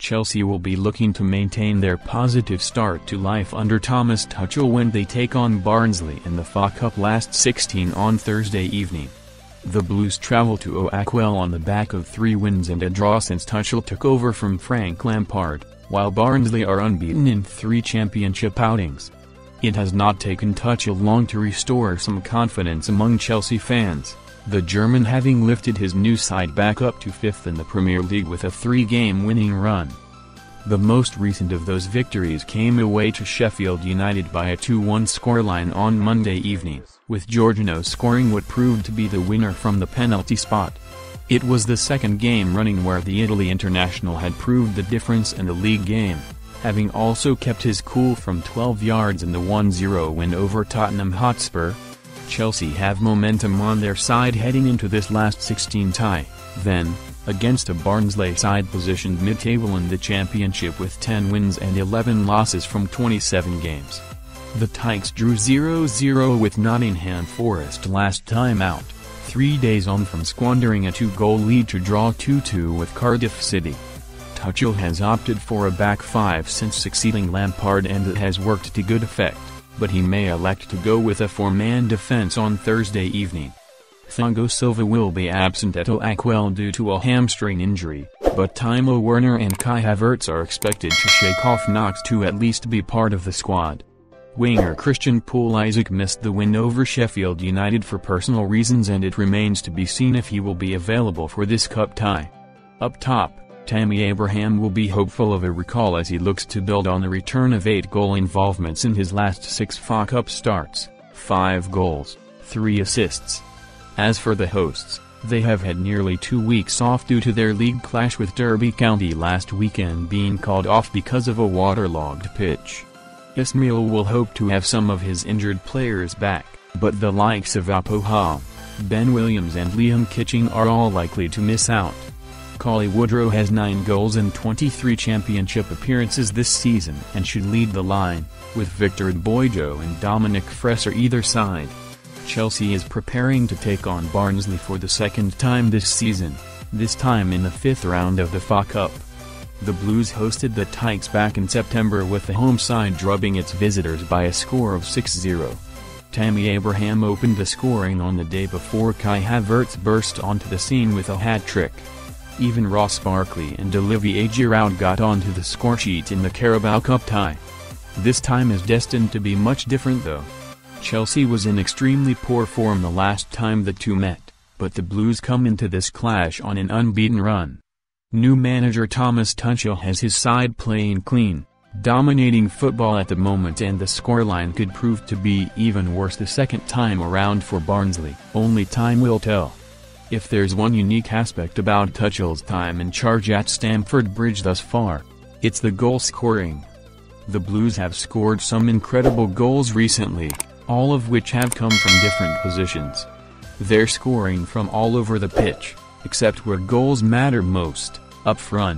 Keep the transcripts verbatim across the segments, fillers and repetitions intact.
Chelsea will be looking to maintain their positive start to life under Thomas Tuchel when they take on Barnsley in the F A Cup last sixteen on Thursday evening. The Blues travel to Oakwell on the back of three wins and a draw since Tuchel took over from Frank Lampard, while Barnsley are unbeaten in three championship outings. It has not taken Tuchel long to restore some confidence among Chelsea fans, the German having lifted his new side back up to fifth in the Premier League with a three-game winning run. The most recent of those victories came away to Sheffield United by a two one scoreline on Monday evening, with Jorginho scoring what proved to be the winner from the penalty spot. It was the second game running where the Italy international had proved the difference in the league game, having also kept his cool from twelve yards in the one zero win over Tottenham Hotspur. Chelsea have momentum on their side heading into this last sixteen tie, then, against a Barnsley side positioned mid-table in the championship with ten wins and eleven losses from twenty-seven games. The Tykes drew zero zero with Nottingham Forest last time out, three days on from squandering a two-goal lead to draw two two with Cardiff City. Tuchel has opted for a back five since succeeding Lampard and it has worked to good effect, but he may elect to go with a four-man defence on Thursday evening. Thiago Silva will be absent at Oakwell due to a hamstring injury, but Timo Werner and Kai Havertz are expected to shake off knocks to at least be part of the squad. Winger Christian Pulisic missed the win over Sheffield United for personal reasons and it remains to be seen if he will be available for this cup tie. Up top, Tammy Abraham will be hopeful of a recall as he looks to build on the return of eight goal involvements in his last six F A Cup starts, five goals, three assists. As for the hosts, they have had nearly two weeks off due to their league clash with Derby County last weekend being called off because of a waterlogged pitch. Ismail will hope to have some of his injured players back, but the likes of Apoha, Ben Williams and Liam Kitching are all likely to miss out. Collie Woodrow has nine goals in twenty-three championship appearances this season and should lead the line, with Victor Boijo and Dominic Fresser either side. Chelsea is preparing to take on Barnsley for the second time this season, this time in the fifth round of the F A Cup. The Blues hosted the Tykes back in September with the home side drubbing its visitors by a score of six zero. Tammy Abraham opened the scoring on the day before Kai Havertz burst onto the scene with a hat-trick. Even Ross Barkley and Olivier Giroud got onto the scoresheet in the Carabao Cup tie. This time is destined to be much different though. Chelsea was in extremely poor form the last time the two met, but the Blues come into this clash on an unbeaten run. New manager Thomas Tuchel has his side playing clean, dominating football at the moment and the scoreline could prove to be even worse the second time around for Barnsley. Only time will tell. If there's one unique aspect about Tuchel's time in charge at Stamford Bridge thus far, it's the goal scoring. The Blues have scored some incredible goals recently, all of which have come from different positions. They're scoring from all over the pitch, except where goals matter most, up front.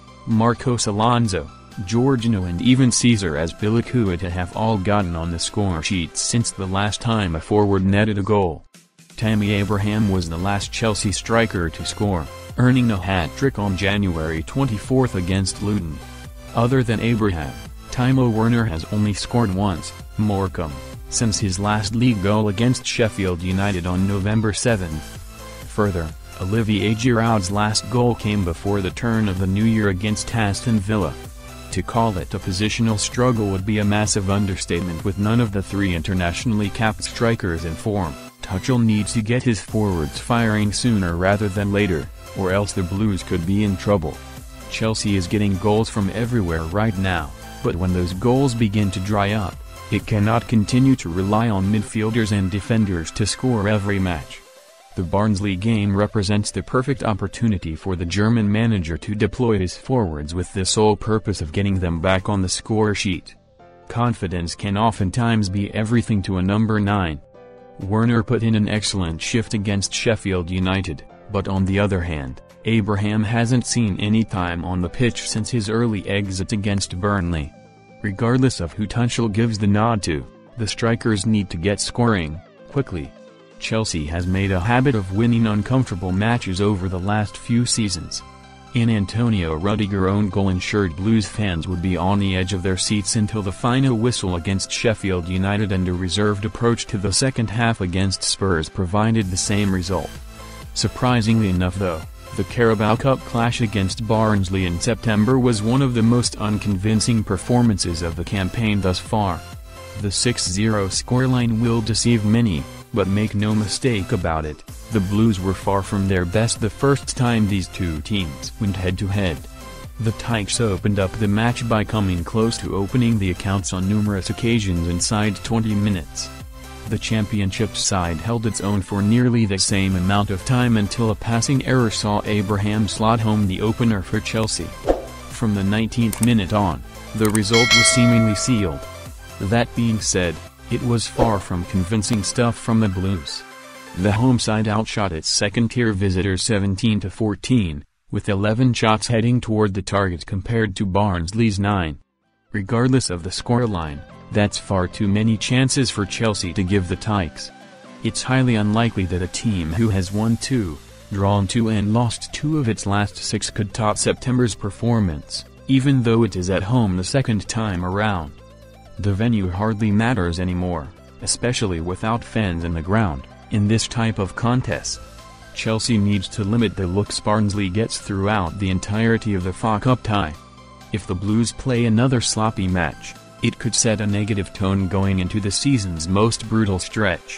Marcos Alonso, Jorginho and even Cesar Azpilicueta have all gotten on the score sheet since the last time a forward netted a goal. Tammy Abraham was the last Chelsea striker to score, earning a hat-trick on January twenty-fourth against Luton. Other than Abraham, Timo Werner has only scored once, Morecambe, since his last league goal against Sheffield United on November seventh. Further, Olivier Giroud's last goal came before the turn of the new year against Aston Villa. To call it a positional struggle would be a massive understatement with none of the three internationally capped strikers in form. Tuchel needs to get his forwards firing sooner rather than later, or else the Blues could be in trouble. Chelsea is getting goals from everywhere right now, but when those goals begin to dry up, it cannot continue to rely on midfielders and defenders to score every match. The Barnsley game represents the perfect opportunity for the German manager to deploy his forwards with the sole purpose of getting them back on the score sheet. Confidence can oftentimes be everything to a number nine. Werner put in an excellent shift against Sheffield United, but on the other hand, Abraham hasn't seen any time on the pitch since his early exit against Burnley. Regardless of who Tuchel gives the nod to, the strikers need to get scoring, quickly. Chelsea has made a habit of winning uncomfortable matches over the last few seasons. An Antonio Rudiger own goal ensured Blues fans would be on the edge of their seats until the final whistle against Sheffield United, and a reserved approach to the second half against Spurs provided the same result. Surprisingly enough though, the Carabao Cup clash against Barnsley in September was one of the most unconvincing performances of the campaign thus far. The six zero scoreline will deceive many, but make no mistake about it, the Blues were far from their best the first time these two teams went head-to-head. The Tykes opened up the match by coming close to opening the accounts on numerous occasions inside twenty minutes. The Championship side held its own for nearly the same amount of time until a passing error saw Abraham slot home the opener for Chelsea. From the nineteenth minute on, the result was seemingly sealed. That being said, it was far from convincing stuff from the Blues. The home side outshot its second-tier visitors seventeen to fourteen, with eleven shots heading toward the target compared to Barnsley's nine. Regardless of the scoreline, that's far too many chances for Chelsea to give the Tykes. It's highly unlikely that a team who has won two, drawn two and lost two of its last six could top September's performance, even though it is at home the second time around. The venue hardly matters anymore, especially without fans in the ground, in this type of contest. Chelsea needs to limit the looks Barnsley gets throughout the entirety of the F A Cup tie. If the Blues play another sloppy match, it could set a negative tone going into the season's most brutal stretch.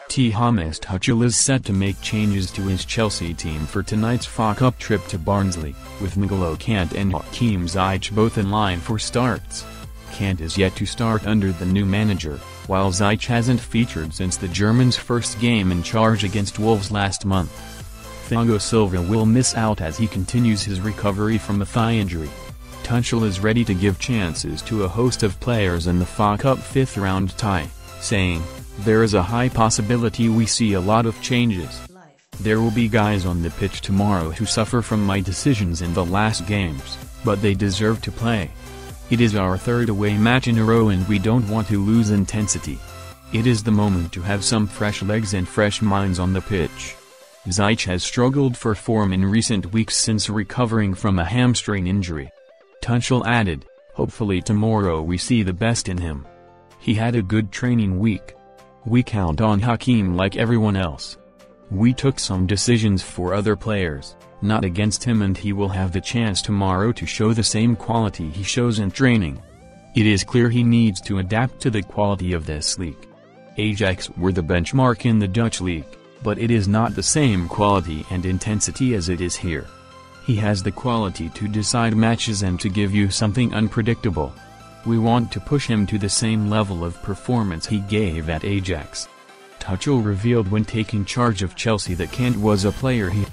Thomas Tuchel is set to make changes to his Chelsea team for tonight's F A Cup trip to Barnsley, with N'Golo Kante and Hakim Ziyech both in line for starts. Kante is yet to start under the new manager, while Ziyech hasn't featured since the German's first game in charge against Wolves last month. Thiago Silva will miss out as he continues his recovery from a thigh injury. Tuchel is ready to give chances to a host of players in the F A Cup fifth-round tie, saying, "There is a high possibility we see a lot of changes. There will be guys on the pitch tomorrow who suffer from my decisions in the last games, but they deserve to play. It is our third away match in a row and we don't want to lose intensity. It is the moment to have some fresh legs and fresh minds on the pitch." Ziyech has struggled for form in recent weeks since recovering from a hamstring injury. Tuchel added, "Hopefully tomorrow we see the best in him. He had a good training week. We count on Hakim like everyone else. We took some decisions for other players, not against him, and he will have the chance tomorrow to show the same quality he shows in training. It is clear he needs to adapt to the quality of this league. Ajax were the benchmark in the Dutch league, but it is not the same quality and intensity as it is here. He has the quality to decide matches and to give you something unpredictable. We want to push him to the same level of performance he gave at Ajax." Tuchel revealed when taking charge of Chelsea that Kante was a player he